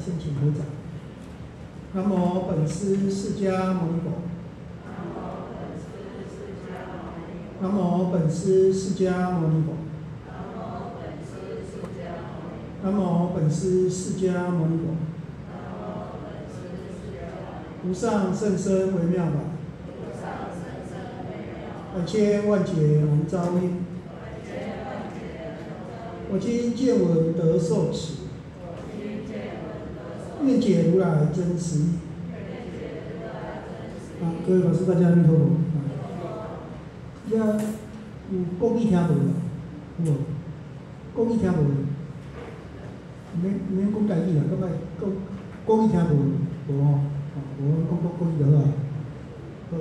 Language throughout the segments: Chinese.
先请合掌。南无本师释迦牟尼佛。南无本师释迦牟尼佛。南无本师释迦牟尼佛。无上甚深微妙法，百千万劫难遭遇。我今见闻得受持，愿解如来真实义。各位老师，大家阿弥陀佛。这有国语听无啦？有无？国语听无？免讲台语啦，搁摆讲国语听无？无吼。无讲国语就好。好。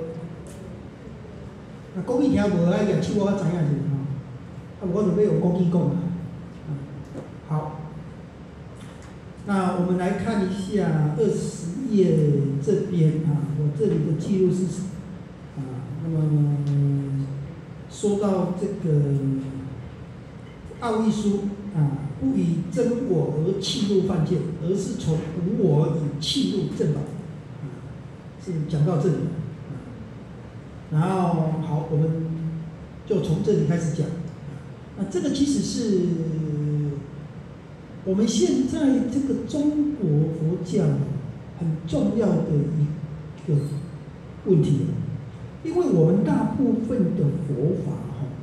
那国语听无爱举手，我知影是吼。我准备用国语讲啦。好。那我们来看一下20页这边我这里的记录是那么说到这个奥义书不以真我而契入犯戒，而是从无我以契入正法是讲到这里然后好，我们就从这里开始讲那这个其实是我们现在这个中国佛教很重要的一个问题因为我们大部分的佛法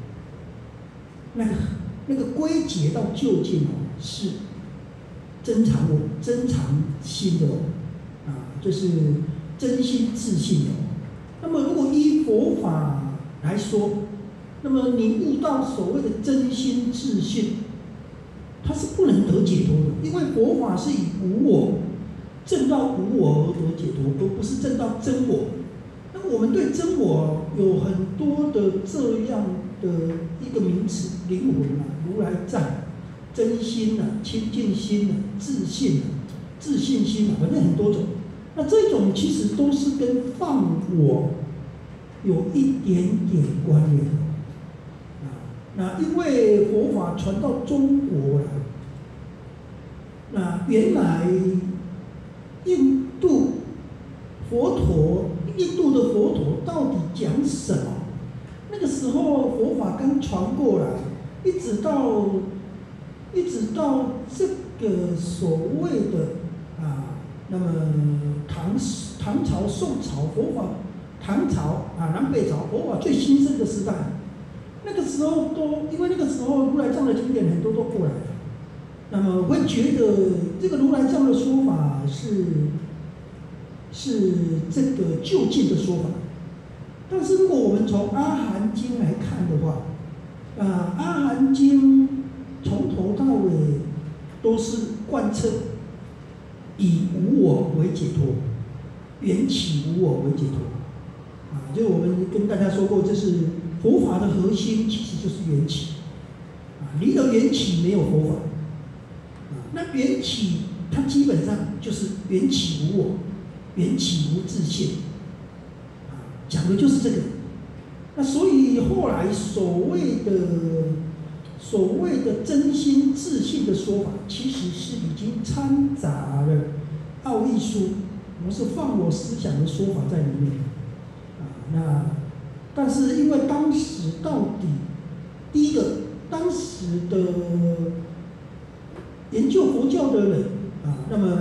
那个归结到究竟是真常心的就是真心自信的那么如果依佛法来说，那么你悟到所谓的真心自信它是不能得解脱的，因为佛法是以无我证到无我而得解脱，而不是证到真我。那么我们对真我有很多的这样的一个名词，灵魂如来藏、真心清净心自信自信心反正很多种。那这种其实都是跟放我有一点点关联的。那因为佛法传到中国那原来印度的佛陀到底讲什么？那个时候佛法刚传过来，一直到这个所谓的那么唐朝、宋朝佛法，唐朝南北朝佛法最兴盛的时代。那个时候因为那个时候如来藏的经典很多都过来了，那么会觉得这个如来藏的说法是这个就近的说法。但是如果我们从《阿含经》来看的话，《阿含经》从头到尾都是贯彻以无我为解脱，缘起无我为解脱。就我们跟大家说过，这是佛法的核心，其实就是缘起。离了缘起没有佛法。那缘起它基本上就是缘起无我，缘起无自性。讲的就是这个。那所以后来所谓的真心自信的说法，其实是已经掺杂了奥义书，是放我思想的说法在里面。但是因为当时到底，第一个，当时的研究佛教的人那么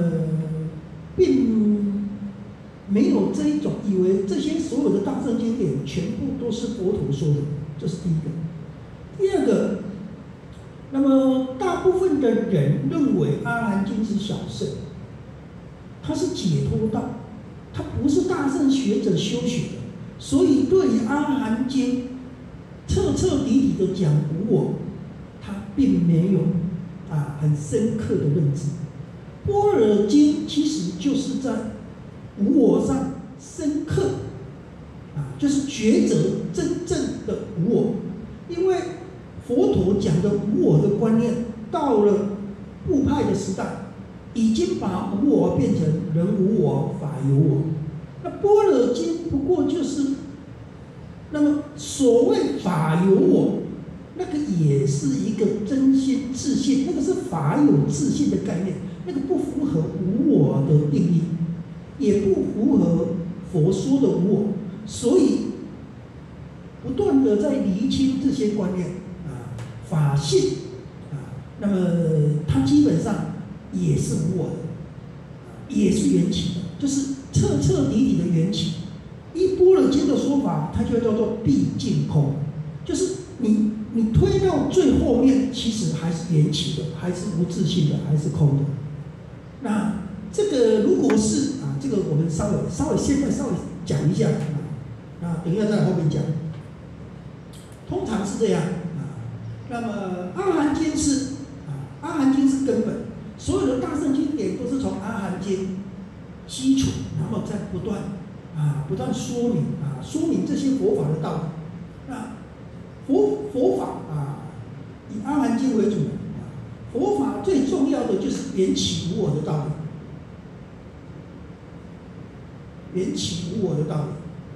并没有这一种以为这些所有的大乘经典全部都是佛陀说的，这是第一个。第二个，那么大部分的人认为《阿含经》是小乘，它是解脱道，它不是大乘学者修学的。所以对于《阿含经》彻彻底底的讲无我，他并没有很深刻的认知。《般若经》其实就是在无我上深刻就是抉择真正的无我。因为佛陀讲的无我的观念，到了部派的时代，已经把无我变成人无我、法有我。那《般若经》不过就是那么所谓法有我，那个也是一个真心自信，那个是法有自信的概念， 那个不符合无我的定义，也不符合佛说的无我，所以不断的在厘清这些观念啊，法性啊，那么它基本上也是无我的，也是缘起的，就是彻彻底底的缘起。依般若经的说法，它就叫做毕竟空，就是你推到最后面，其实还是缘起的，还是无自性的，还是空的。那这个如果是啊，这个我们现在稍微讲一下啊，等一下在后面讲。通常是这样啊，那么阿含经是阿含经是根本，所有的大乘经典都是从阿含经基础，然后再不断说明这些佛法的道理。那佛法以阿含经为主佛法最重要的就是缘起无我的道理，缘起无我的道理。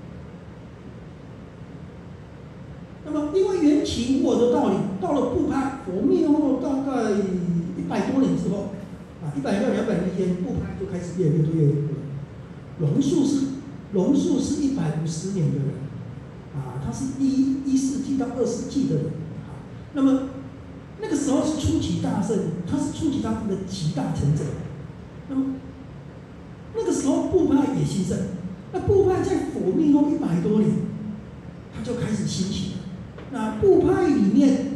那么，因为缘起无我的道理，到了部派佛灭后大概100多年之后100到200年间，部派就开始越来越多。龙树是150年的人他是1世纪到2世纪的人那么那个时候是初期大圣，他是初期大圣的集大成者。那么那个时候部派也兴盛，那部派在佛灭后100多年，他就开始兴起了。那部派里面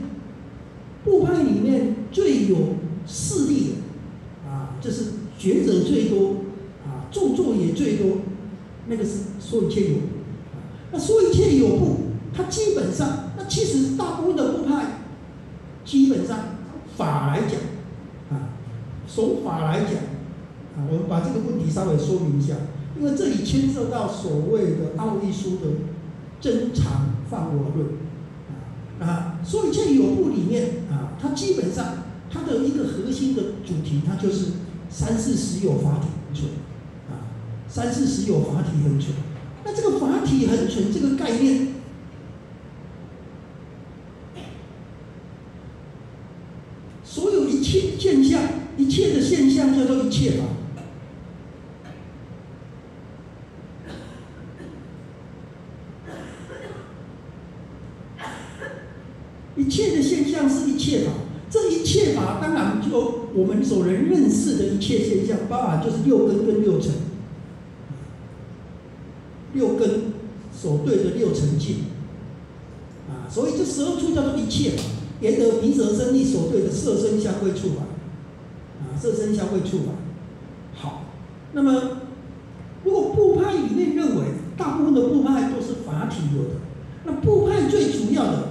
最有势力的就是学者最多著作也最多，那个是说一切有部那说一切有部，它基本上，那其实大部分的部派，基本上法来讲从法来讲我们把这个问题稍微说明一下，因为这里牵涉到所谓的奥义书的真常放我论说一切有部里面它基本上它的一个核心的主题，它就是三世实有法体恒存三世实有法体恒存。那这个法体恒存这个概念，所有一切现象，一切的现象叫做一切法。一切的现象是一切法，这一切法当然就我们所能认识的一切现象，包含就是六根跟六尘，六根所对的六尘境所以这12处叫做一切法，沿得鼻舌身意所对的色声香味触法色声香味触法。好，那么如果部派里面认为大部分的部派都是法体有的，那部派最主要的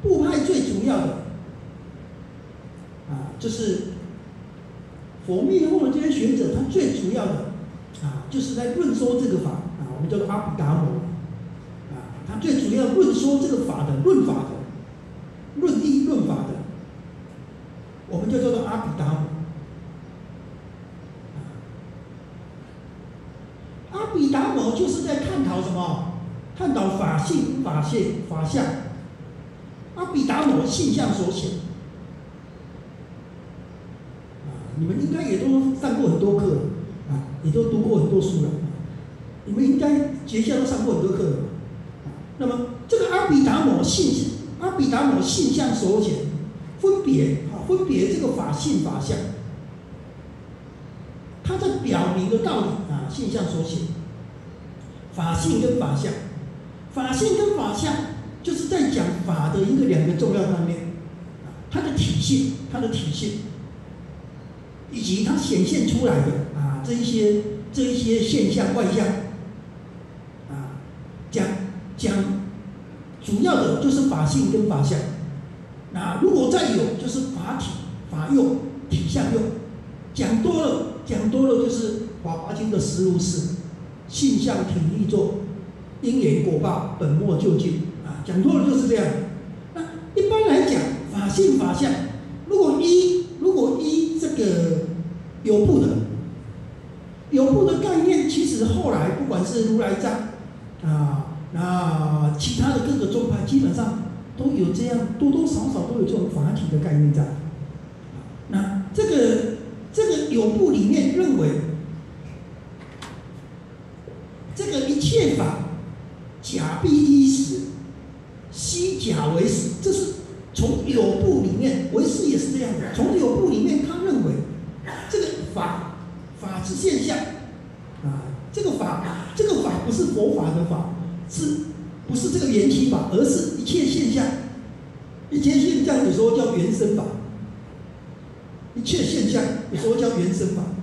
就是佛灭后的这些学者，他最主要的就是在论说这个法我们叫做阿毗达摩他最主要论说这个法的论法的论义论法的，我们就叫做阿毗达摩。阿毗达摩就是在探讨什么？探讨法性、法相、法相。阿毗达摩性相所显你们应该也都上过很多课了也都读过很多书了你们应该学校都上过很多课了那么这个阿毗达摩性相所显，分别这个法性法相，它在表明的道理性相所显，法性跟法相，法性跟法相就是在讲法的两个重要方面它的体性，以及它显现出来的这一些现象外相讲主要的就是法性跟法相。那如果再有就是法体、法用、体相用。讲多了就是《法华经》的实如是，性相体力作，因缘果报，本末究竟讲多了就是这样。那一般来讲，法性法相，如果依这个有部的概念，其实后来不管是如来藏那其他的各个宗派，基本上都有这样多多少少都有这种法体的概念在。那这个有部里为这个一切法甲必依实，虚假为实，这是从有部里面，唯识也是这样的。从有部里面，他认为这个法是现象啊，这个法不是佛法的法，不是这个缘起法，而是一切现象。一切现象有时候叫缘生法，一切现象有时候叫缘生法，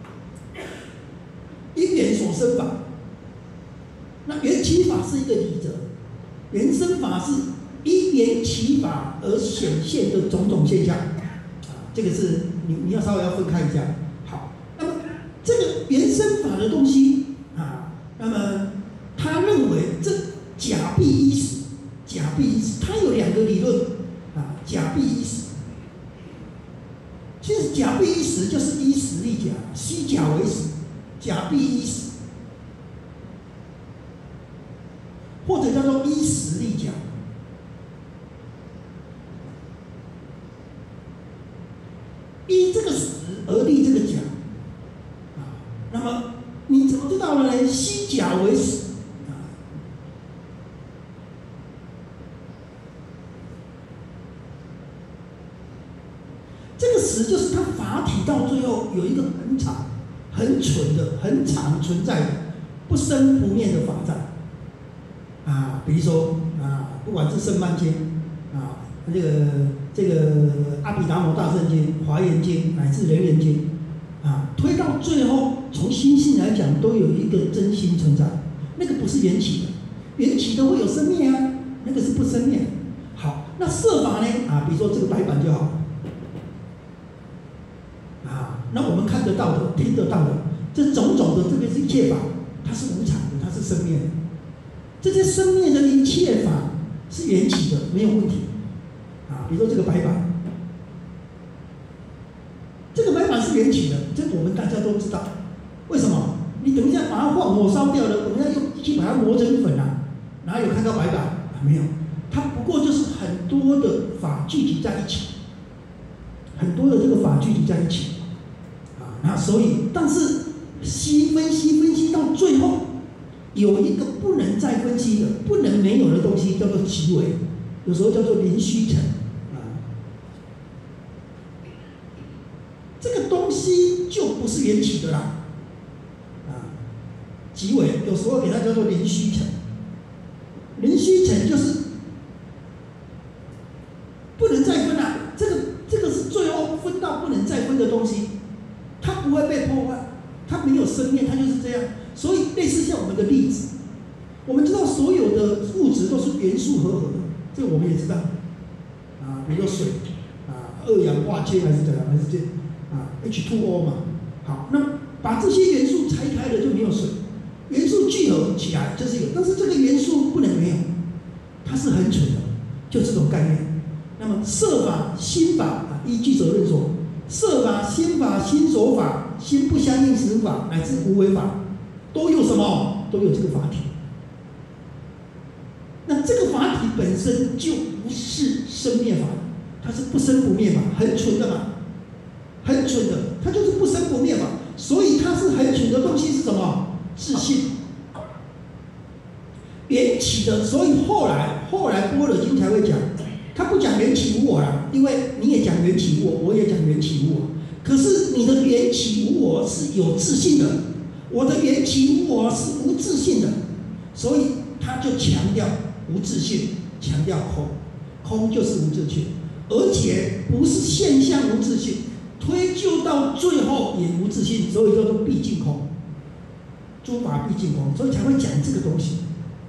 因缘所生法。那缘起法是一个理则，缘生法是因缘起法而显现的种种现象。这个是你要稍微要分开一下。好，那么这个缘生法的东西啊，那么他认为这甲必依实，甲必依实，他有两个理论啊，甲必依实。其实甲必依实就是依实立甲，虚假为实，甲必依实，或者叫做依实立甲。依这个实而立这个假啊，那么你怎么知道了呢？虚假为实啊，这个实就是它法体到最后有一个很长、很纯的、很长存在的、不生不灭的法在啊。比如说啊，不管是圣曼经啊，这个阿毗达摩大圣经、华严经乃至人言经啊，推到最后，从心性来讲，都有一个真心存在，那个不是缘起的，缘起的会有生灭啊，那个是不生灭的。好，那色法呢？啊，比如说这个白板就好啊，那我们看得到的、听得到的，这种种的这个是一切法，它是无常的，它是生灭的。这些生灭的一切法是缘起的，没有问题。啊，比如说这个白板，这个白板是缘起的，这我们大家都知道。为什么？你等一下把它火烧掉了，我们要用机器把它磨成粉啊，哪有看到白板啊？没有，它不过就是很多的法聚集在一起，很多的这个法聚集在一起啊。那所以，但是分析到最后，有一个不能再分析的、不能没有的东西，叫做即为，有时候叫做临虚成。这个东西就不是缘起的啦，啊，即为有时候给它叫做临虚成，临虚成就是不能再分了，这个是最后分到不能再分的东西，它不会被破坏，它没有生灭，它就是这样。所以类似像我们的粒子，我们知道所有的物质都是元素合合的，这个我们也知道，啊，比如说水，啊，二氧化铅还是怎样，还是这。啊 ，H2O 嘛，好，那把这些元素拆开了就没有水，元素聚合起来就是有，但是这个元素不能没有，它是很纯的，就这种概念。那么色法、心法啊，依据责任说，色法、心法、心所法、心不相应实法乃至无为法，都有什么？都有这个法体。那这个法体本身就不是生灭法，它是不生不灭法，很纯的嘛。很纯的，它就是不生不灭嘛，所以它是很纯的东西是什么？自信，缘起的。所以后来般若经才会讲，他不讲缘起无我了，因为你也讲缘起无我，我也讲缘起无我。可是你的缘起无我是有自信的，我的缘起无我是无自信的，所以他就强调无自信，强调空，空就是无自信，而且不是现象无自信。推究到最后也无自信，所以叫做毕竟空，诸法毕竟空，所以才会讲这个东西。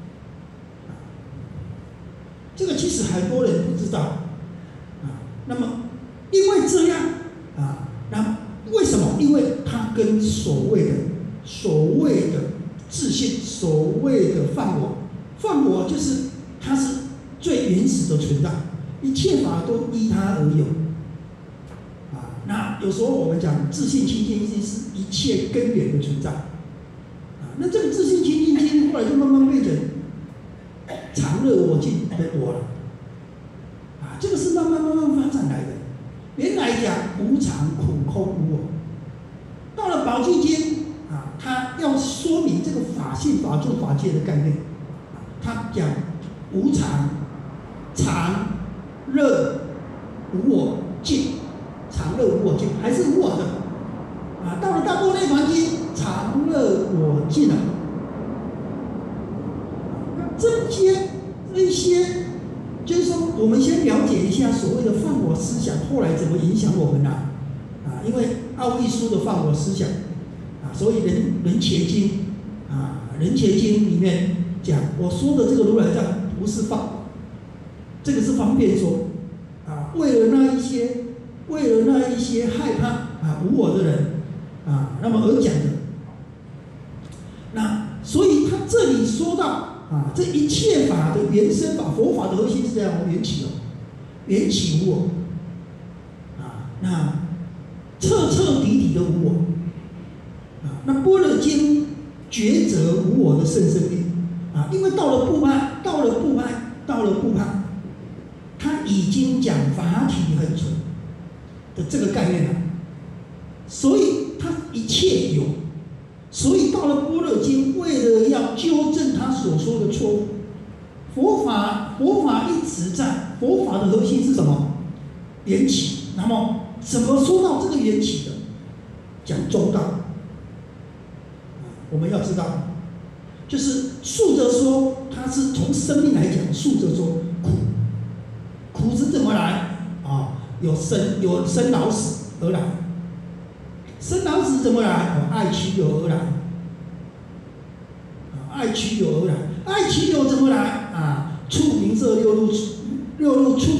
这个其实很多人不知道啊。那么因为这样啊，那为什么？因为它跟所谓的自信，所谓的梵我就是它是最原始的存在，一切法都依它而有。那有时候我们讲自信清净心是一切根源的存在，啊，那这个自信清净心后来就慢慢变成常乐我净的我了，啊，这个是慢慢发展来的。原来讲无常苦空无我，到了宝宝积经啊，它要说明这个法性、法住、法界的概念。它讲无常、常、乐、无我、净，常乐无我净，还是无我的啊。到了大般涅槃经，常乐我净了。那这些，就是说，我们先了解一下所谓的放我思想后来怎么影响我们啊？因为奥义书的放我思想啊，所以人伽经啊，人伽经里面讲，我说的这个如来藏不是放，这个是方便说啊，为了那一些害怕啊无我的人啊，那么而讲的。那所以他这里说到啊，这一切法的原生法，佛法的核心是这样，缘起缘起无我啊，那彻彻底底的无我啊，那般若经抉择无我的甚深义啊，因为到了部派，他已经讲法体恒存的这个概念了，所以他一切有，所以到了般若经，为了要纠正他所说的错误，佛法一直在，佛法的核心是什么？缘起。那么怎么说到这个缘起的？讲中道。我们要知道，就是竖着说，它是从生命来讲，竖着说苦是怎么来啊？有生老死而来，生老死怎么来？爱取有而来，爱取有而来，爱取有怎么来啊？触名色六路触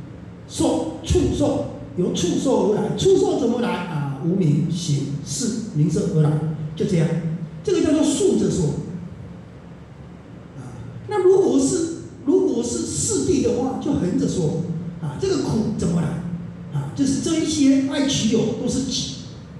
受，由触受而来，触受怎么来啊？无名行识名色而来，就这样，这个叫做竖着说。那如果是四谛的话，就横着说啊，这个苦怎么来啊？就是这一些爱取有都是己。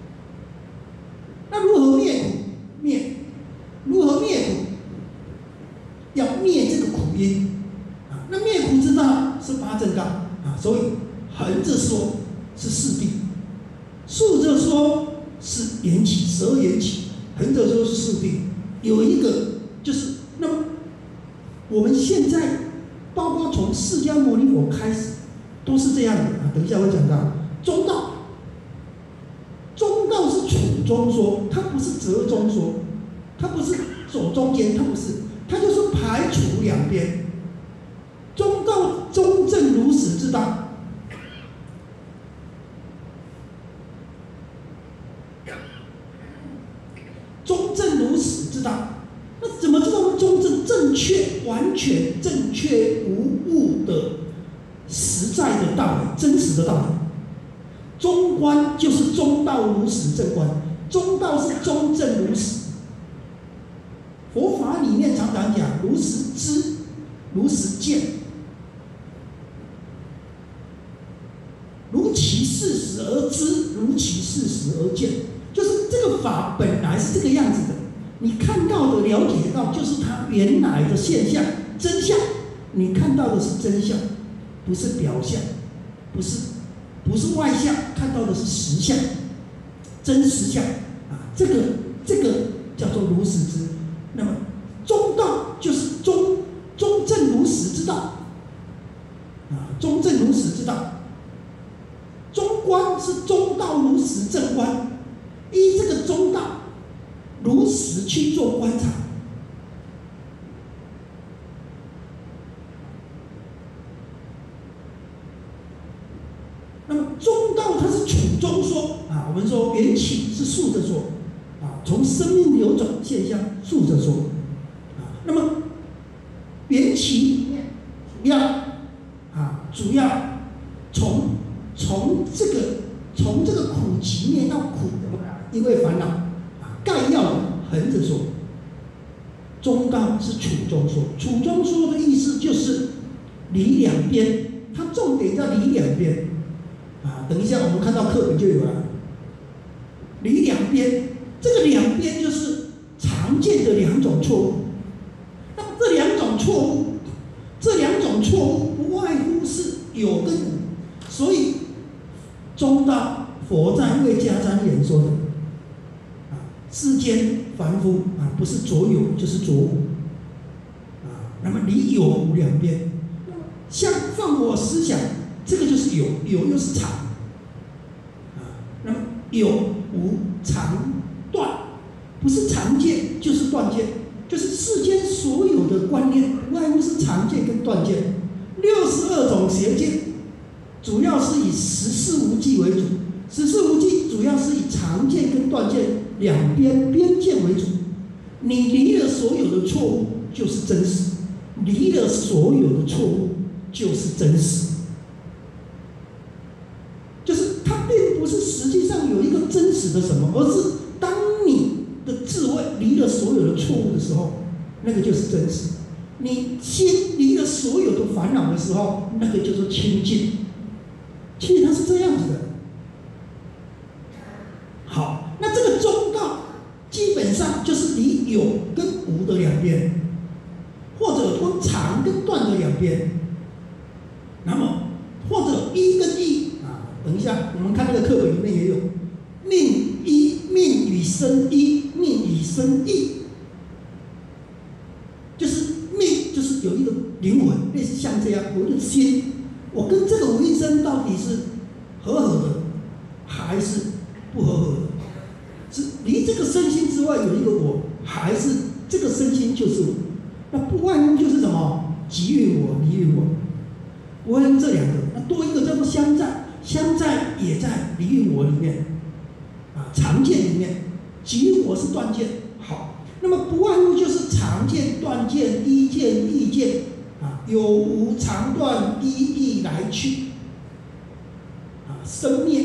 那如何灭苦？如何灭苦？要灭这个苦因啊。那灭苦之道是八正道啊，所以横着说是四谛，竖着说是缘起，12缘起，横着说是四谛。有一个就是，那么我们现在包括从释迦牟尼佛开始都是这样的啊。等一下会讲到中道，中道是处中说，它不是折中说，它不是走中间，它不是，它就是排除两边。中道中正如实之道，中正如实之道。那怎么知道中正正确、完全正确无误的实在的道理、真实的道理？中观就是中道如实正观，中道是中正如实。佛法里面常常讲如实知、如实见，如其事实而知，如其事实而见，就是这个法本来是这个样子的。你看到的、了解到，就是它原来的现象、真相。你看到的是真相，不是表象，不是外相，看到的是实相、真实相啊。这个叫做如实知。那么中道就是中正如实之道啊，中正如实之道。中观是中道如实正观，依这个中道如实去做观察。那么中道它是处中说啊，我们说缘起是竖着说啊，从生命流转现象竖着说啊。那么缘起里面主要从这个苦集灭到苦的，因为烦恼啊，概要横着说。中道是处中说，处中说的意思就是离两边，它重点叫离两边啊。等一下我们看到课本就有了，离两边，这个两边就是常见的两种错误。那么这两种错误不外乎是有跟无，所以中道佛在为迦旃延说的啊， 世间凡夫啊，不是左有就是左无啊。那么离有无两边，像放我思想，这个就是有，有又是常啊。那么有无常断，不是常见就是断见，就是世间所有的观念，无外乎是常见跟断见。62种邪见，主要是以十四无记为主。十四无记主要是以常见跟断见两边边见为主。你离了所有的错误，就是真实；离了所有的错误，就是真实。就是它并不是实际上有一个真实的什么，而是当你的智慧离了所有的错误的时候，那个就是真实。你心离了所有的烦恼的时候，那个叫做清净。其实它是这样子的。好，那这个中道基本上就是离有跟无的两边，或者分常跟断的两边。那么或者一跟一啊，等一下我们看那个课本里面也有命一，命与生一，命与生异。就是有一个灵魂，类似像这样，有一个心，我跟这个无一生到底是和的，还是不和的？是离这个身心之外有一个我，还是这个身心就是我？那不外乎就是什么？即于我，离于我，不外乎这两个。那多一个叫做相在，相在也在离于我里面啊，常见里面，即于我是断见。好。那么不外乎就是常见、断见、一见、异见啊，有无常断，一异来去啊，生灭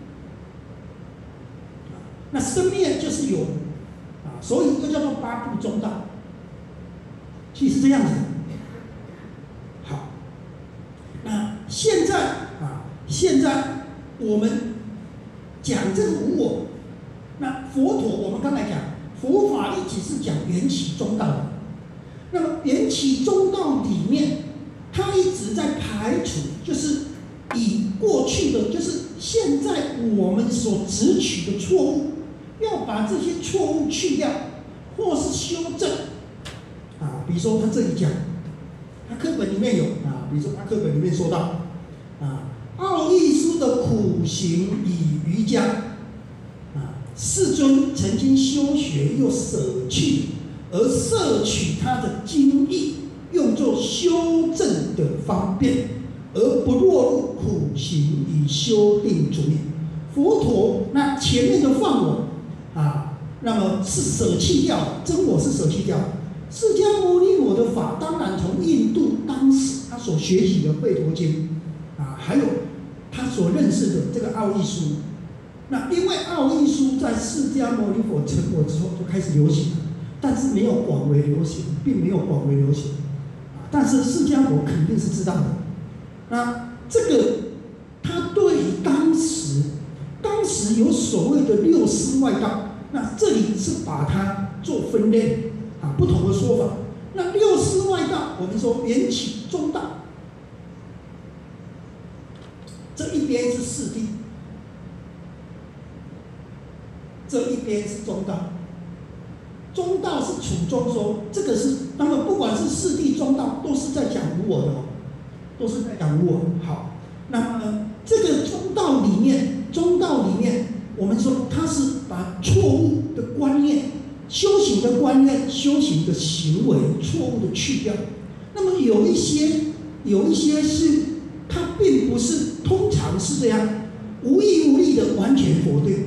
啊，那生灭就是有啊，所以又叫做八部中道，其实是这样子。好，那现在我们讲这个无我，那佛陀我们刚才讲。佛法一起是讲缘起中道的，那么缘起中道里面，它一直在排除，就是以过去的，就是现在我们所执取的错误，要把这些错误去掉，或是修正啊。比如说他这里讲，他课本里面有啊，比如说他课本里面说到啊，奥义书的苦行以瑜伽。世尊曾经修学又舍去，而摄取他的精义，用作修正的方便，而不落入苦行与修定主义。佛陀那前面的放我啊，那么是舍弃掉，真我是舍弃掉。释迦牟尼佛的法，当然从印度当时他所学习的《吠陀经》啊，还有他所认识的这个奥义书。那因为奥义书在释迦牟尼佛成佛之后就开始流行了，但是没有广为流行，并没有广为流行。但是释迦佛肯定是知道的。那这个他对于当时有所谓的六师外道，那这里是把它做分类啊，不同的说法。那六师外道，我们说缘起中道，这一边是四谛。这一边是中道，中道是处中说，这个是那么不管是四谛中道，都是在讲无我的哦，都是在讲无我。好，那么这个中道里面，我们说它是把错误的观念、修行的观念、修行的行为错误的去掉。那么有一些是它并不是，通常是这样无义无力的完全否定。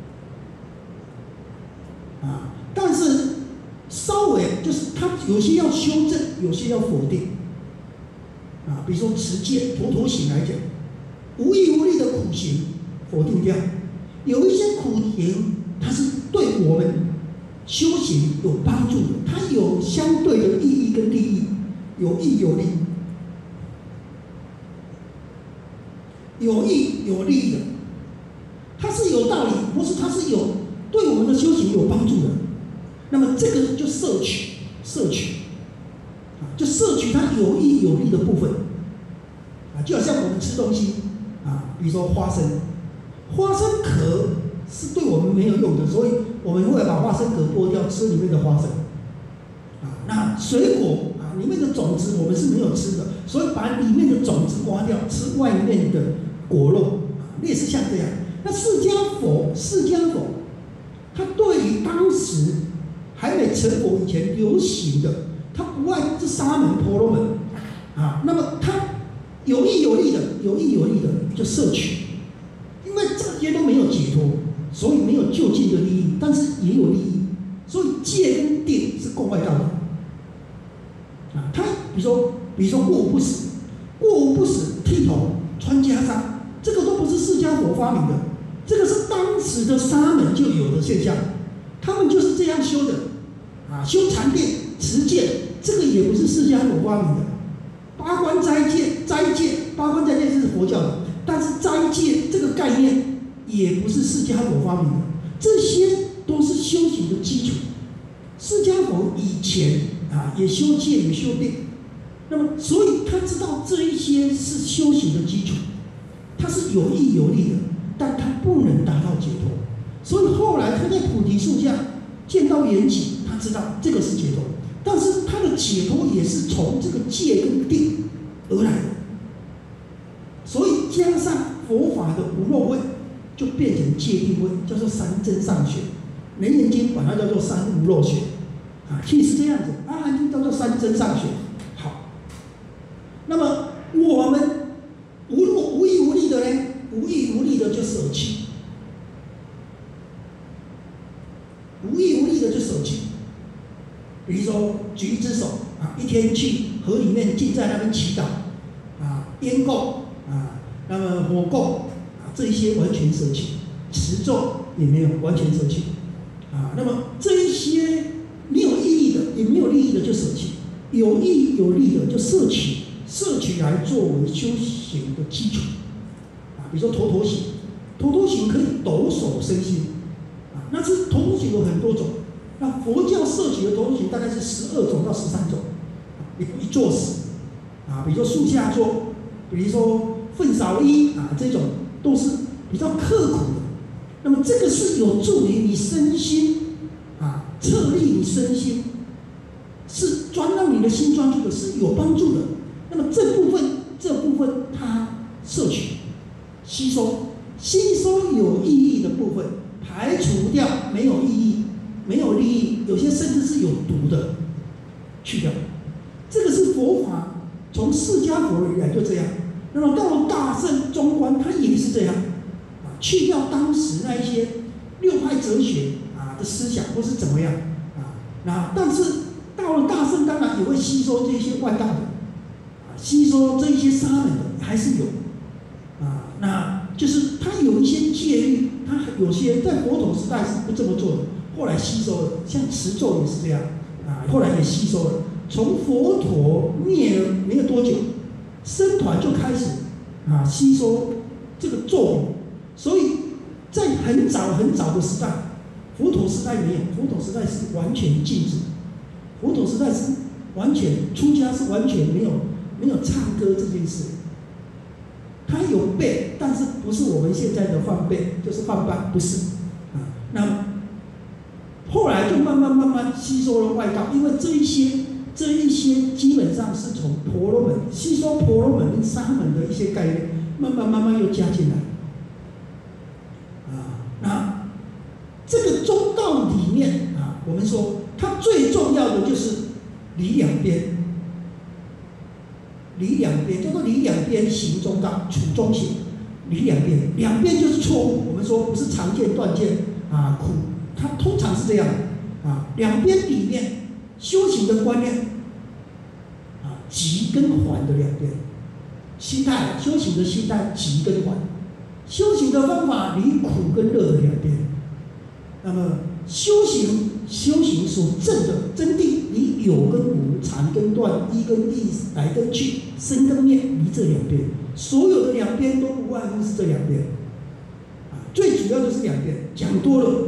但是稍微就是它有些要修正，有些要否定啊。比如说持戒、佛陀行来讲，无义无力的苦行否定掉，有一些苦行它是对我们修行有帮助的，它有相对的意义跟利益，有益有利，有益有利的，它是有道理，或是它是有对我们的修行有帮助的。那么这个就摄取，就摄取它有益有利的部分，啊，就好像我们吃东西啊，比如说花生壳是对我们没有用的，所以我们会把花生壳剥掉，吃里面的花生。那水果里面的种子我们是没有吃的，所以把里面的种子挖掉，吃外面的果肉，类似像这样。那释迦佛，他对于当时还没成佛以前流行的，他不外是沙门婆罗门那么他有意有利的就摄取，因为这些都没有解脱，所以没有就近的利益，但是也有利益，所以戒跟定是共外道的。他比如说过午不死，剃头穿袈裟，这个都不是释迦佛发明的，这个是当时的沙门就有的现象，他们就是这样修的修禅定、持戒，这个也不是释迦佛发明的。八关斋戒，八关斋戒是佛教的，但是斋戒这个概念也不是释迦佛发明的，这些都是修行的基础。释迦佛以前也修戒也修定，那么所以他知道这一些是修行的基础，他是有益有利的，但他不能达到解脱。所以后来他在菩提树下见到缘起，他知道这个是解脱，但是他的解脱也是从这个戒跟定而来的。所以加上佛法的无漏慧，就变成戒定慧，叫做三真上学。《楞严经》把它叫做三无漏学其实这样子，《阿含经》叫做三真上学。好，那么我们无益无利的呢？无益无利的就舍弃，无益无利的就舍弃。比如说举一只手一天去河里面浸在那边祈祷烟供那么火供这一些完全舍弃，持咒也没有完全舍弃那么这一些没有意义的也没有利益的就舍弃，有益有利的就摄取来作为修行的基础比如说陀陀行可以抖擞身心那是陀陀行有很多种，那佛教摄取的陀陀行大概是12种到13种一坐死比如说树下坐，比如说粪扫衣这种都是比较刻苦的。那么这个是有助于你身心策立你身心，是让你的心专注的，是有帮助的。那么这部分它摄取吸收有意义的部分，排除掉没有意义没有利益，有些甚至是有毒的去掉。这个是佛法从释迦佛以来就这样。那么到了大乘中观，它也是这样去掉当时那一些六派哲学的思想或是怎么样但是到了大乘，当然也会吸收这些外道的吸收这一些沙门的还是有那就是它有一些戒律，它有些在佛陀时代是不这么做的，后来吸收了，像持咒也是这样后来也吸收了。从佛陀灭了没有多久，僧团就开始吸收这个咒语，所以在很早的时代，佛陀时代没有，佛陀时代是完全禁止，佛陀时代是完全出家是完全没有唱歌这件事，他有背，但是不是我们现在的放背，就是放班，不是那后来就慢慢吸收了外道，因为这一些基本上是从婆罗门吸收婆罗门跟沙门的一些概念，慢慢又加进来那这个中道里面我们说它最重要的就是离两边，叫做离两边行中道，处中行，离两边就是错误。我们说不是常见断见苦，它通常是这样两边里面修行的观念急跟缓的两边，心态修行的心态急跟缓，修行的方法离苦跟乐的两边。那么修行所证的真谛，离有跟无、禅跟断、一跟异、来跟去、生跟灭，离这两边，所有的两边都不外乎是这两边最主要就是两边，讲多了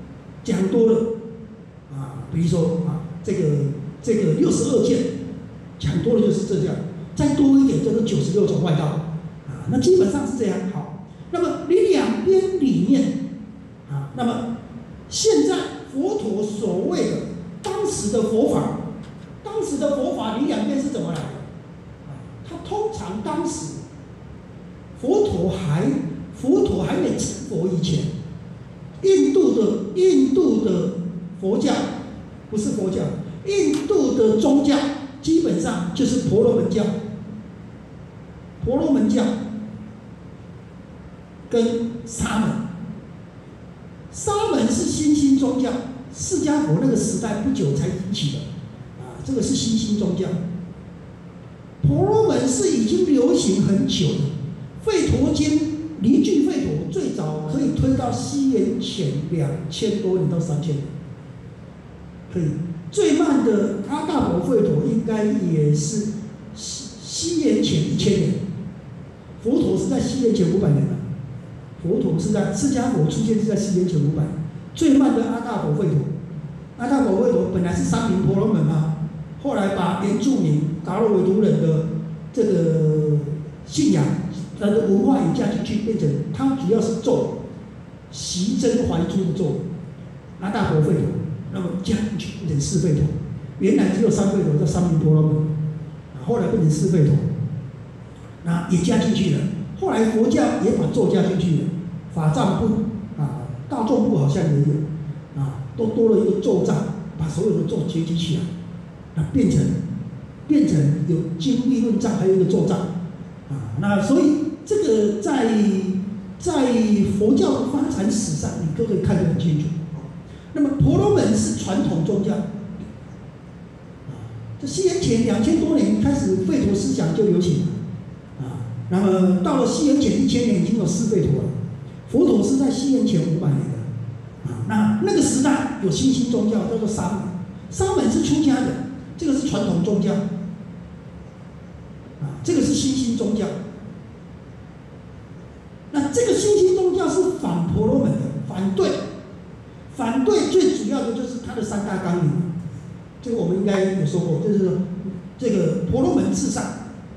比如说这个62件讲多了就是这样，再多一点叫做96种外道那基本上是这样。好，那么你两边里面那么现在佛陀所谓的当时的佛法，你两边是怎么来的？他通常当时佛陀还没成佛以前，印度的佛教不是佛教，印度的宗教基本上就是婆罗门教。婆罗门教跟沙门，沙门是新兴宗教，释迦佛那个时代不久才引起的，这个是新兴宗教。婆罗门是已经流行很久了，吠陀经离句吠陀最早可以推到西元前2000多年到3000年，可以。最慢的阿大婆吠陀应该也是西元前1000年。佛陀是在西元前500年的，佛陀是在释迦佛出现是在西元前500年。最慢的阿大婆吠陀，阿大婆吠陀本来是三名婆罗门嘛，后来把原住民达罗维族人的这个信仰、他的文化也加进去，变成它主要是咒习真怀诛的咒，阿大婆吠陀，那么加进去变成四吠陀。原来只有三吠陀叫三名婆罗门，后来变成四吠陀。那也加进去了，后来佛教也把咒加进去了，法藏部大众部好像也有都多了一个咒藏，把所有的咒结集起来，变成有经义论藏，还有一个咒藏那所以这个在佛教的发展史上，你都可以看得很清楚。那么婆罗门是传统宗教这西元前2000多年开始，吠陀思想就流行了。那么到了西元前1000年已经有四吠陀了，佛陀是在西元前500年的那个时代有新兴宗教叫做沙门，沙门是出家的，这个是传统宗教这个是新兴宗教。那这个新兴宗教是反婆罗门的，反对最主要的就是它的三大纲领，这个我们应该有说过，就是说这个婆罗门至上。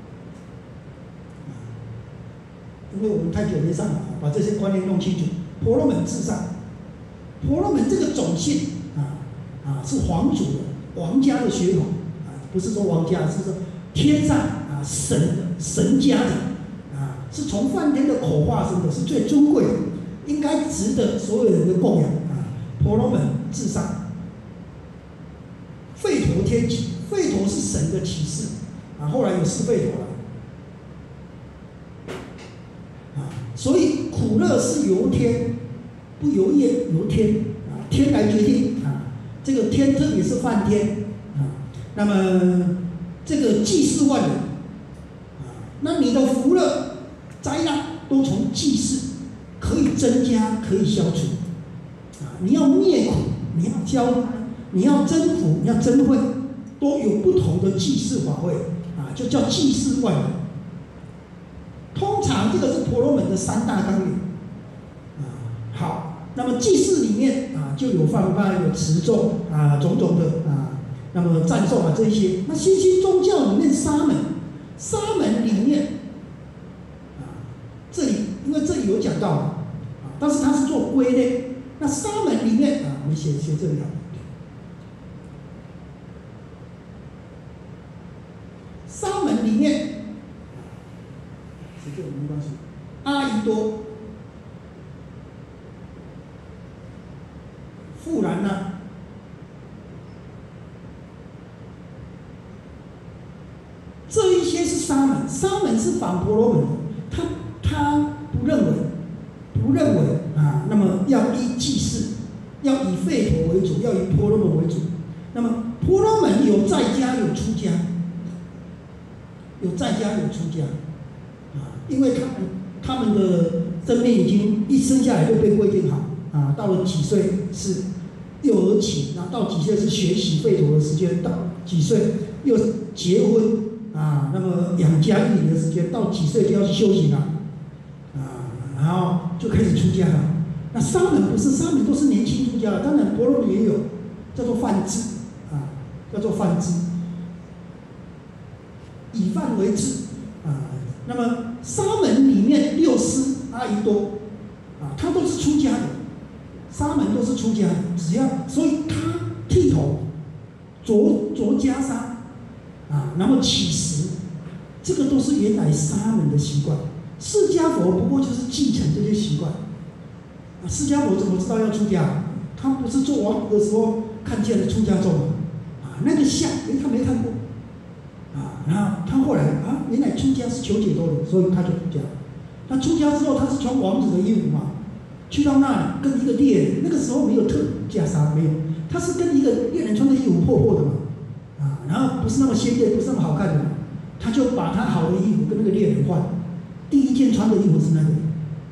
因为我们太久没上了，把这些观念弄清楚。婆罗门至上，婆罗门这个种姓是皇族的王家的血统不是说王家，是说天上神家的是从梵天的口化生的，是最尊贵的，应该值得所有人的供养婆罗门至上，吠陀天启，吠陀是神的启示后来有四吠陀了。所以苦乐是由天，不由业，由天天来决定这个天特别是梵天那么这个济世万人那你的福乐、灾难都从济世可以增加，可以消除你要灭苦，你要消灾，你要增福，你要增慧，都有不同的济世法会就叫济世万人。通常这个是婆罗门的三大纲领好，那么祭祀里面就有放拜、有持咒种种的那么赞颂这些。那新兴宗教里面沙门里面这里因为这里有讲到但是它是做归类。那沙门里面我们写这里沙门里面这个没关系。阿逸多、富兰那、这一些是沙门，沙门是反婆罗门的，他不认为那么要依祭祀，要以吠陀为主，要以婆罗门为主。那么婆罗门有在家有出家，因为他们的生命已经一生下来就被规定好到了几岁是幼儿期，然后到几岁是学习吠陀的时间，到几岁又结婚那么养家育女的时间，到几岁就要去修行了然后就开始出家了。那沙门不是，沙门都是年轻出家了，当然婆罗门也有，叫做梵志以梵为志那么沙门里面六师阿逸多他都是出家的， 沙门都是出家，只要所以他剃头、着袈裟啊，然后起食，这个都是原来沙门的习惯。释迦佛不过就是继承这些习惯。释迦佛怎么知道要出家？他不是做王子的时候看见了出家咒吗？啊，那个像，他没看过。啊，然后他后来啊，原来出家是求解脱的，所以他就出家。他出家之后，他是穿王子的衣服嘛，去到那里跟一个猎人，那个时候没有特袈裟，没有，他是跟一个猎人穿的衣服破的嘛，啊，然后不是那么鲜艳，不是那么好看的，他就把他好的衣服跟那个猎人换，第一件穿的衣服是那个，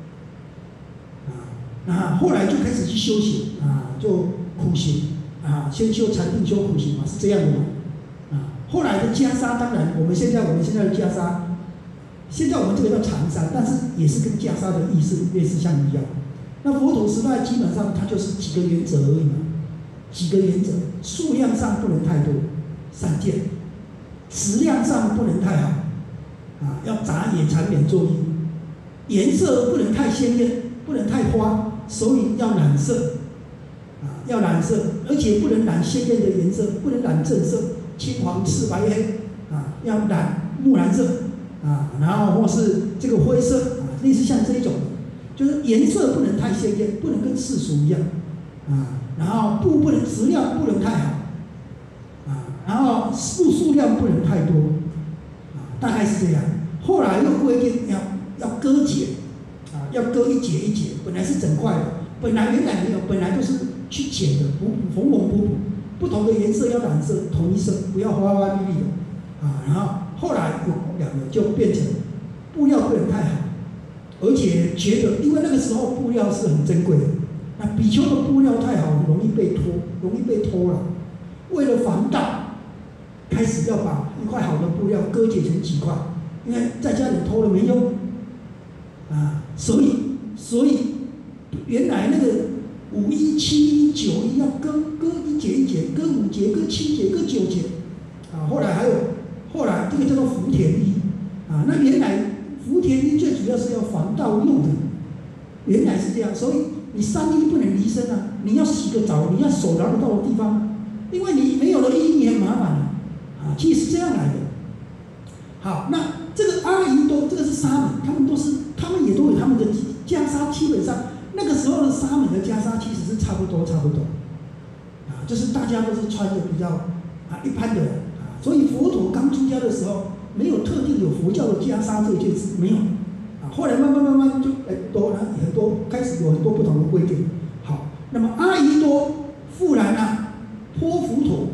啊，后来就开始去修行啊，就苦行啊，先修禅定，修苦行嘛，是这样的嘛，啊，后来的袈裟，当然我们现在的袈裟。现在我们这个叫长衫，但是也是跟袈裟的意思类似像一样。那佛陀时代基本上它就是几个原则而已嘛，几个原则，数量上不能太多，3件，质量上不能太好，啊，要杂也缠绵作衣，颜色不能太鲜艳，不能太花，所以要染色，啊，要染色，而且不能染鲜艳的颜色，不能染正色，青黄赤白黑，啊，要染木蓝色。啊，然后或是这个灰色啊，类似像这一种，就是颜色不能太鲜艳，不能跟世俗一样啊，然后不能质量不能太好啊，然后数量不能太多啊，大概是这样。后来又规定要割解啊，要割一节一节，本来是整块的，原来没有，本来都是去剪的，缝补，不同的颜色要染色同一色，不要花花绿绿的啊，然后。后来有两个就变成布料不能太好，而且觉得因为那个时候布料是很珍贵的，那比丘的布料太好容易被偷了。为了防盗，开始要把一块好的布料割解成几块，因为在家里偷了没用啊，所以原来那个5衣、7衣、9衣要割一节一节，割5节、割7节、割9节啊，后来这个叫做福田衣啊，那原来福田衣最主要是要防盗用的，原来是这样，所以你3衣不能离身啊，你要洗个澡，你要手拿得到的地方，因为你没有了衣，你很麻烦啊，其实是这样来的。好，那这个阿姨多，这个是沙门，他们也都有他们的袈裟，基本上那个时候的沙门的袈裟其实是差不多啊，就是大家都是穿的比较一般的。所以佛陀刚出家的时候，没有特定有佛教的袈裟这件事，没有啊。后来慢慢就多了很多，开始有很多不同的规定。好，那么阿逸多、富兰啊、泼浮陀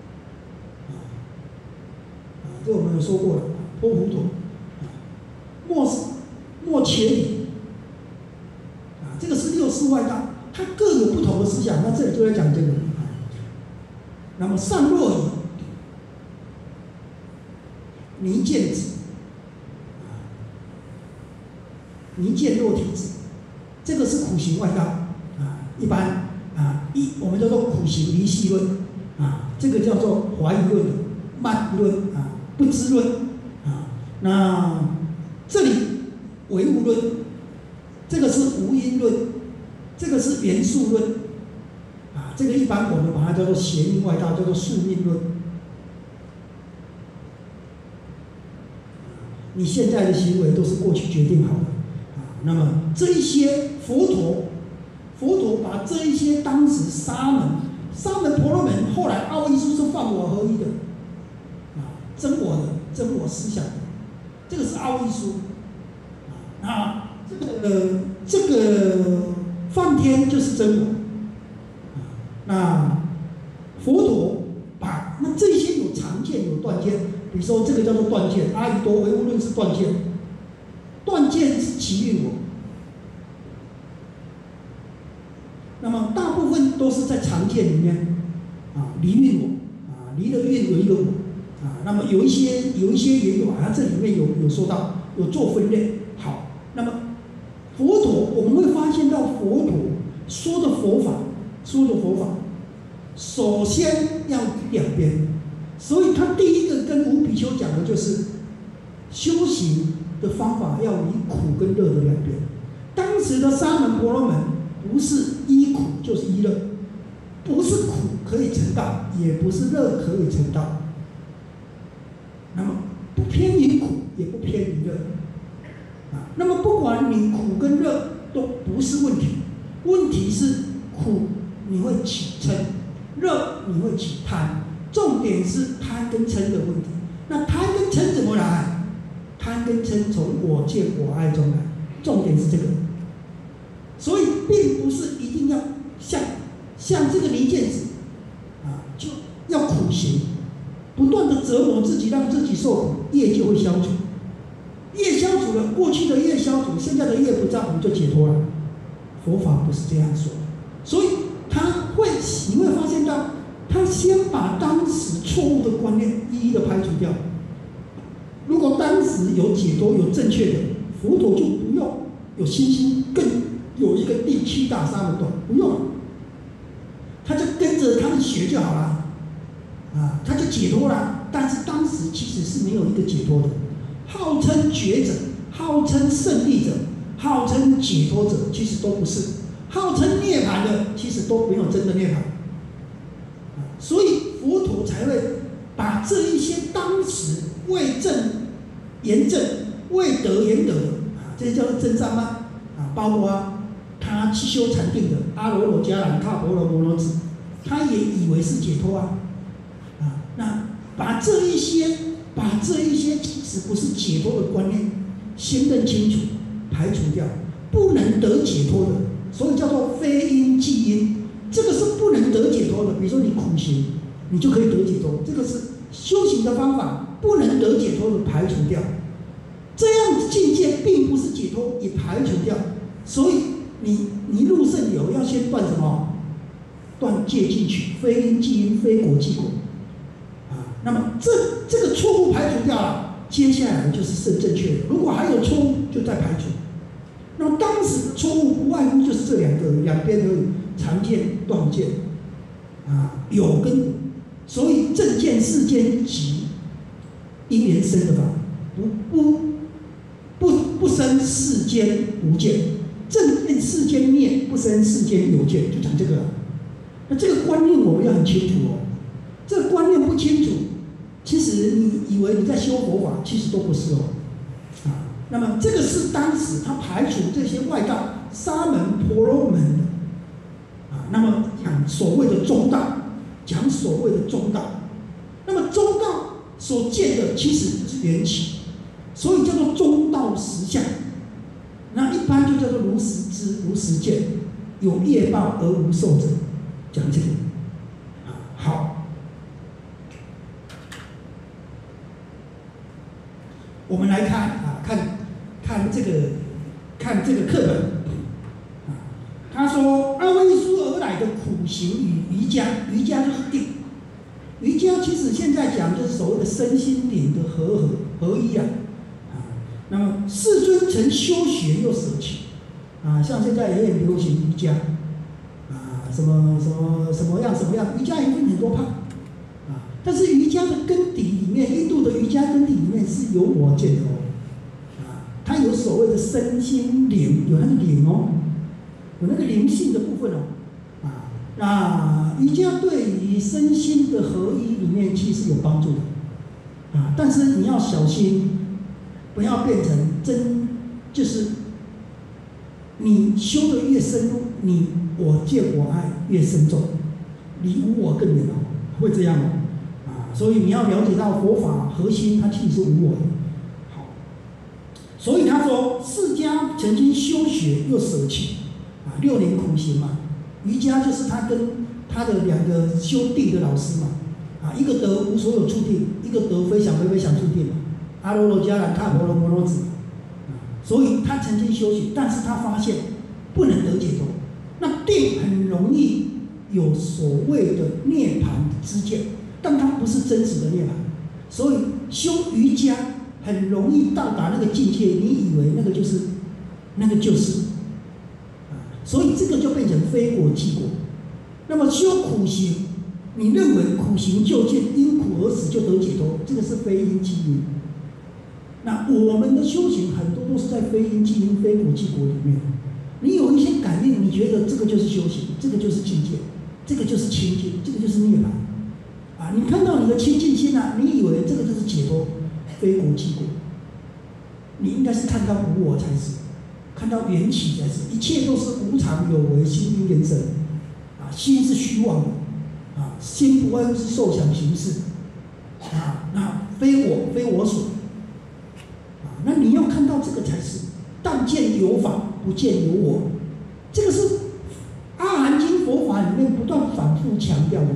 这我们有说过了，泼浮陀莫切里这个是64外道，它各有不同的思想。那这里就在讲这个那么上若仪。泥见子，泥见落体子，这个是苦行外道啊。一般我们叫做苦行离系论啊，这个叫做怀疑论、慢论啊、不知论啊。那这里唯物论，这个是无因论，这个是元素论啊。这个一般我们把它叫做邪命外道，叫做宿命论。你现在的行为都是过去决定好的啊。那么这一些佛陀把这一些当时沙门婆罗门，后来奥义书是放我合一的啊，真我思想的，这个是奥义书啊。这个梵天就是真我啊。那佛陀把那这些有常见有断见。比如说这个叫做断见，阿逸多唯物论是断见，断见是其运我。那么大部分都是在常见里面啊，离运我啊，离了运有一个我啊。那么有一些也有它这里面有说到，有做分类。好，那么佛陀我们会发现到佛陀说的佛法，首先要两边。所以他第一个跟五比丘讲的就是修行的方法要以苦跟乐的两边。当时的沙门婆罗门不是依苦就是一乐，不是苦可以成道，也不是乐可以成道。那么不偏于苦，也不偏于乐。那么不管你苦跟乐都不是问题，问题是苦你会起嗔，乐你会起贪，重点是贪跟嗔的问题。那贪跟嗔怎么来？贪跟嗔从我见我爱中来，重点是这个。所以并不是一定要像这个离间子就要苦行，不断的折磨自己，让自己受苦，业就会消除。业消除了，过去的业消除，现在的业不在，我们就解脱了。佛法不是这样说，所以你会发现到，他先把当时错误的观念一一的排除掉。如果当时有解脱、有正确的，佛陀就不用有心心，更有一个第7大沙门洞，不用了，他就跟着他们学就好了，他就解脱了。但是当时其实是没有一个解脱的。号称觉者、号称胜利者、号称解脱者，其实都不是；号称涅槃的，其实都没有真的涅槃。所以佛陀才会把这一些当时未证言证、未得言得的这些叫做真善吗？包括他去修禅定的阿罗罗迦兰喀婆罗摩罗子，他也以为是解脱那把这一些其实不是解脱的观念，先认清楚，排除掉，不能得解脱的，所以叫做非因即因，这个是不能得解脱的。比如说你苦行，你就可以得解脱，这个是修行的方法，不能得解脱的排除掉。这样境界并不是解脱，也排除掉。所以你入圣有要先断什么？断戒进取，非因即因，非果即果。那么这个错误排除掉了，接下来就是是正确的。如果还有错误，就再排除。那么当时的错误不外乎就是这两边而已：常见、断见，有跟无。所以正见、世间即因缘生的法，不生世间无见；正见世间灭，不生世间有见，就讲这个了。那这个观念我们要很清楚哦。这个观念不清楚，其实你以为你在修佛法，其实都不是哦。那么这个是当时他排除这些外道、沙门、婆罗门的那么讲所谓的中道，讲所谓的中道。那么中道所见的其实是缘起，所以叫做中道实相。那一般就叫做如实知、如实见，有业报而无受者，讲这个。好，我们来看这个课本。他说阿维苏而来的苦行与瑜伽，瑜伽就是定。瑜伽其实现在讲就是所谓的身心灵的合一那么世尊曾修学又舍弃像现在也很流行瑜伽什么样，瑜伽也分很多派但是瑜伽的根底里面，印度的瑜伽根底里面是有我见的它有所谓的身心灵，有那个灵有那个灵性的部分那瑜伽对于身心的合一里面其实有帮助的但是你要小心，不要变成就是你修的越深入，你我见我爱越深重，离无我更远会这样所以你要了解到佛法核心，它其实是无我的。好，所以他说释迦曾经修学又舍弃6年苦行嘛。瑜伽就是他跟他的2个修定的老师嘛一个得无所有处定，一个得非想非非想处定阿罗罗迦兰喀婆罗摩罗子所以他曾经修行，但是他发现不能得解脱。那定很容易有所谓的涅槃之见，但它不是真实的涅槃，所以修瑜伽很容易到达那个境界，你以为那个就是所以这个就变成非果即果。那么修苦行，你认为苦行就见，因苦而死就得解脱，这个是非因即因。那我们的修行很多都是在非因即因、非果即果里面。你有一些感里面，你觉得这个就是修行，这个就是境界，这个就是清净，这个就是涅槃。啊，你看到你的清净心啊，你以为这个就是解脱，非果即果。你应该是看到无我才是，看到缘起才是，一切都是无常有为，心因缘生。啊，心是虚妄的，啊，心不外乎是受想行识，啊，那非我非我所。啊，那你要看到这个才是，但见有法，不见有我。这个是《阿含经》佛法里面不断反复强调的。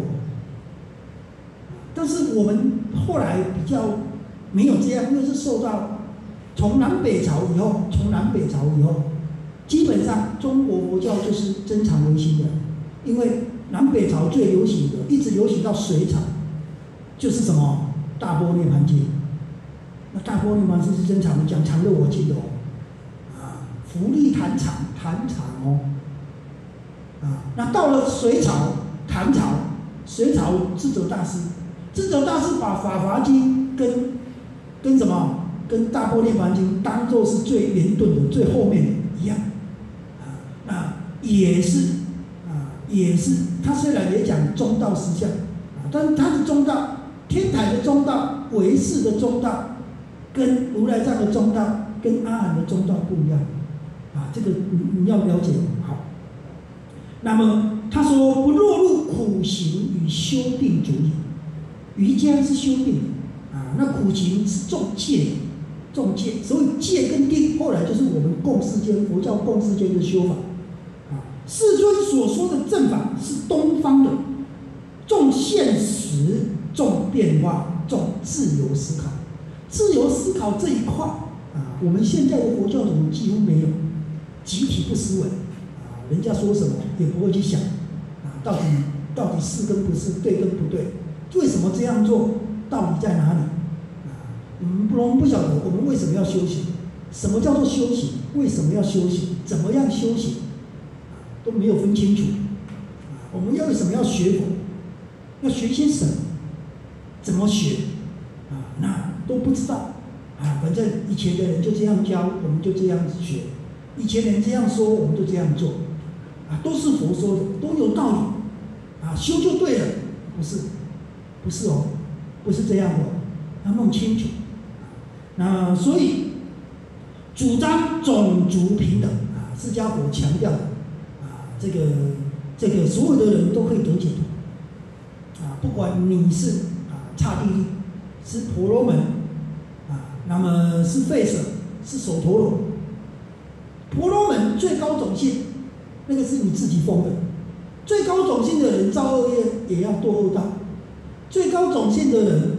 但是我们后来比较没有这样，因为是受到从南北朝以后，基本上中国佛教就是真常唯心的，因为南北朝最流行的，一直流行到隋朝，就是什么大般涅槃经。那大般涅槃经是真常讲常乐我净的哦，啊，福利谈场哦，啊，那到了隋朝、唐朝，隋朝智者大师把《法华经》跟什么？跟《大般涅槃经》当作是最圆顿的、最后面的一样，啊，那也是，他虽然也讲中道实相，啊，但是他的中道，天台的中道、唯识的中道，跟如来藏的中道、跟阿含的中道不一样，啊，这个你要了解好。那么他说不落入苦行与修定主义。瑜伽是修定，啊，那苦行是重戒，所以戒跟定后来就是我们共世间佛教共世间的修法，啊，世尊所说的正法是东方的，重现实，重变化，重自由思考。自由思考这一块，啊，我们现在的佛教徒几乎没有，集体不思维，啊，人家说什么也不会去想，啊，到底是跟不是，对跟不对。为什么这样做？道理在哪里？啊，我们不晓得我们为什么要修行？什么叫做修行？为什么要修行？怎么样修行？啊，都没有分清楚。啊，我们为什么要学佛？要学些什么？怎么学？啊，那都不知道。啊，反正以前的人就这样教，我们就这样子学；以前人这样说，我们就这样做。啊，都是佛说的，都有道理。啊，修就对了，不是哦，不是这样的，要弄清楚。那所以主张种族平等啊，释迦佛强调啊，这个所有的人都可以得解脱啊，不管你是啊刹帝利，是婆罗门啊，那么是吠舍，是首陀罗。婆罗门最高种姓，那个是你自己封的，最高种姓的人造恶业也要堕恶道。最高种姓的人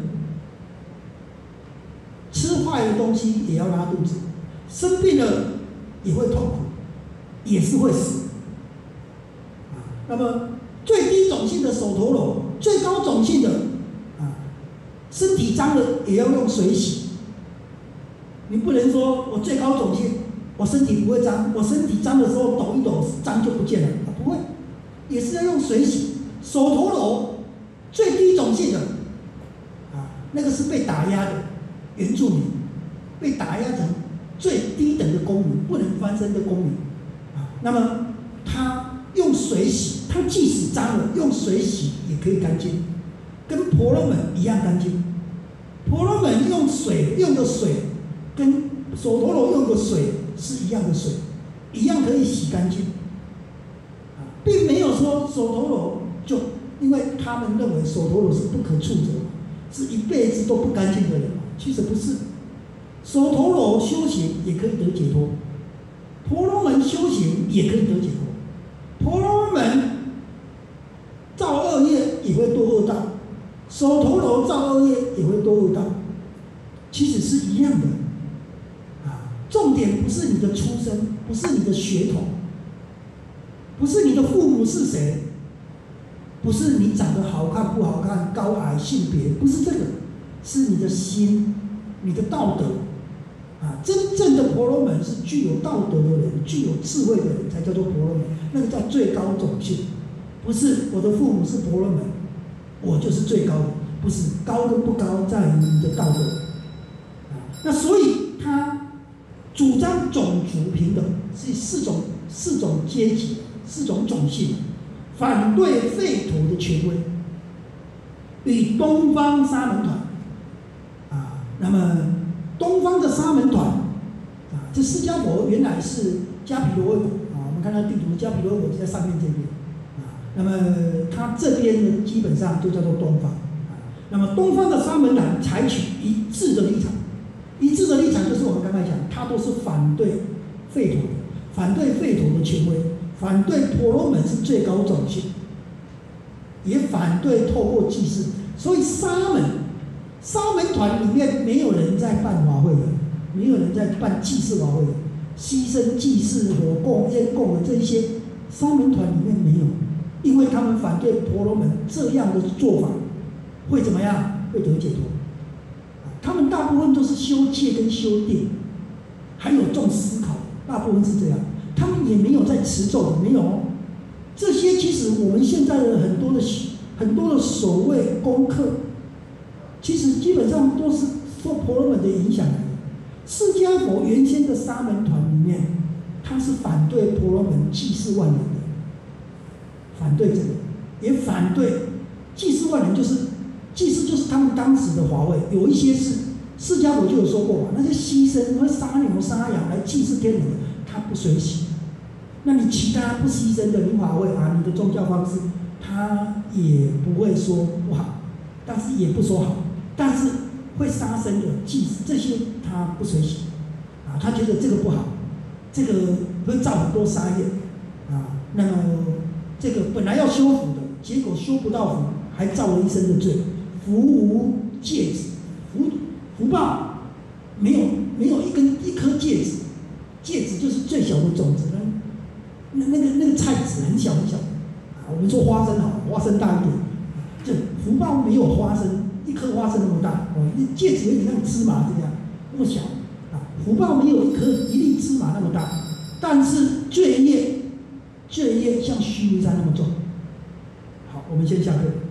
吃坏的东西也要拉肚子，生病了也会痛苦，也是会死。那么最低种姓的首陀罗，最高种姓的身体脏了也要用水洗。你不能说我最高种姓，我身体不会脏，我身体脏的时候抖一抖，脏就不见了，不会，也是要用水洗。首陀罗最低种姓的，那个是被打压的原住民，被打压成最低等的公民，不能翻身的公民，那么他用水洗，他即使脏了，用水洗也可以干净，跟婆罗门一样干净。婆罗门用的水，跟首陀罗用的水是一样的水，一样可以洗干净，并没有说首陀罗就。因为他们认为首陀罗是不可触者，是一辈子都不干净的人，其实不是。首陀罗修行也可以得解脱，婆罗门修行也可以得解脱。婆罗门造恶业也会堕恶道，首陀罗造恶业也会堕恶道，其实是一样的。重点不是你的出身，不是你的血统，不是你的父母是谁。不是你长得好看不好看、高矮、性别，不是这个，是你的心、你的道德。真正的婆罗门是具有道德的人、具有智慧的人，才叫做婆罗门，那个叫最高种姓。不是我的父母是婆罗门，我就是最高的，不是。高跟不高在于你的道德。那所以他主张种族平等，是四种阶级、4种种姓，反对吠陀的权威，与东方沙门团啊，那么东方的沙门团啊，这释迦佛原来是迦毗罗卫国啊，我们看到地图，迦毗罗卫国就在上面这边啊，那么它这边呢基本上就叫做东方啊，那么东方的沙门团采取一致的立场，一致的立场就是我们刚才讲，它都是反对吠陀的，反对吠陀的权威，反对婆罗门是最高种姓，也反对透过祭祀，所以沙门团里面没有人在办法会的，没有人在办祭祀法会的，牺牲祭祀、火供、烟供的这一些，沙门团里面没有，因为他们反对婆罗门这样的做法会怎么样？会得解脱。他们大部分都是修戒跟修定，还有重思考，大部分是这样。他们也没有在持咒的，没有哦。这些其实我们现在的很多的所谓功课，其实基本上都是受婆罗门的影响来的。释迦佛原先的沙门团里面，他是反对婆罗门祭祀万人的，反对这个，也反对祭祀万人，祭祀就是他们当时的华位，有一些是释迦佛就有说过嘛，那些牺牲杀牛杀羊来祭祀天人的，他不随喜。那你其他不牺牲的，你华位啊，你的宗教方式，他也不会说不好，但是也不说好，但是会杀生的祭祀这些他不随喜啊，他觉得这个不好，这个会造很多杀业啊，那么这个本来要修福的，结果修不到福，还造了一身的罪。福无戒指，福报没有一颗戒指，戒指就是最小的种子，那个菜籽很小很小啊。我们说花生好，花生大一点，这福报没有花生一颗花生那么大哦，戒指有点像芝麻这样那么小啊。福报没有一粒芝麻那么大，但是罪业像须弥山那么重。好，我们先下课。